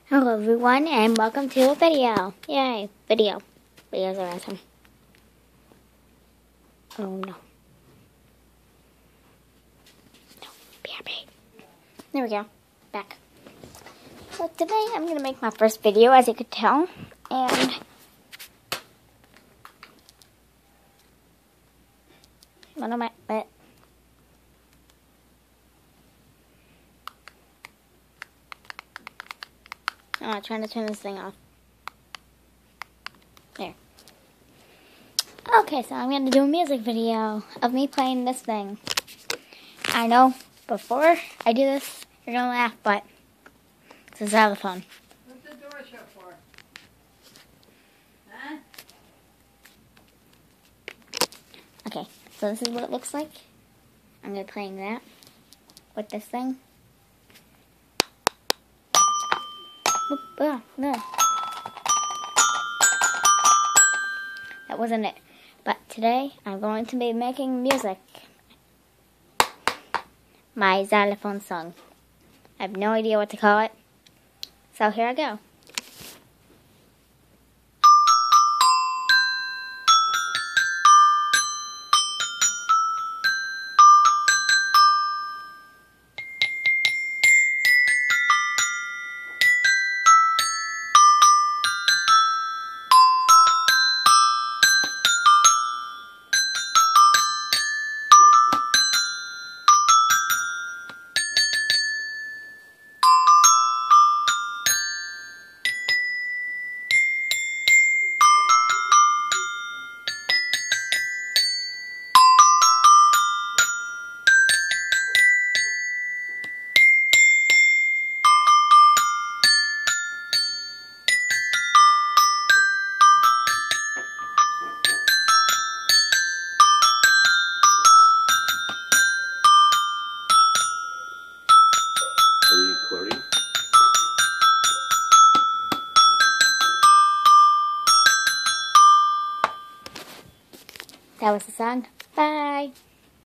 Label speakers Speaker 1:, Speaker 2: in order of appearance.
Speaker 1: Hello everyone and welcome to a video. Yay, video. Videos are awesome. Oh no. No, BRB. There we go. Back. So today I'm going to make my first video, as you could tell. And one of my... I'm trying to turn this thing off. There. Okay, so I'm going to do a music video of me playing this thing. I know, before I do this, you're going to laugh, but this is a lot of fun.
Speaker 2: What's the door shut for? Huh?
Speaker 1: Okay, so this is what it looks like. I'm going to be playing that with this thing. Oop, no. That wasn't it. But today, I'm going to be making music. My xylophone song. I have no idea what to call it. So here I go.
Speaker 3: Are we recording?
Speaker 1: That was the song. Bye.